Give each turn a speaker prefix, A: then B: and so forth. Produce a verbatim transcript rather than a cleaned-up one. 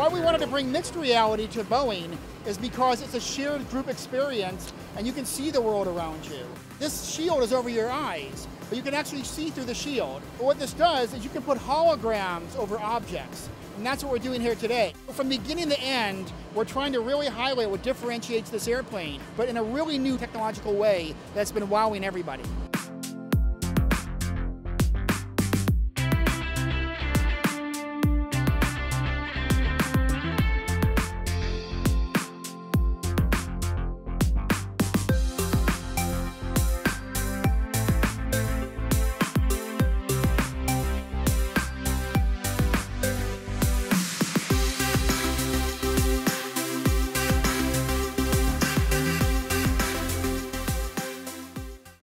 A: Why we wanted to bring mixed reality to Boeing is because it's a shared group experience and you can see the world around you. This shield is over your eyes, but you can actually see through the shield. But what this does is you can put holograms over objects, and that's what we're doing here today. From beginning to end, we're trying to really highlight what differentiates this airplane, but in a really new technological way that's been wowing everybody.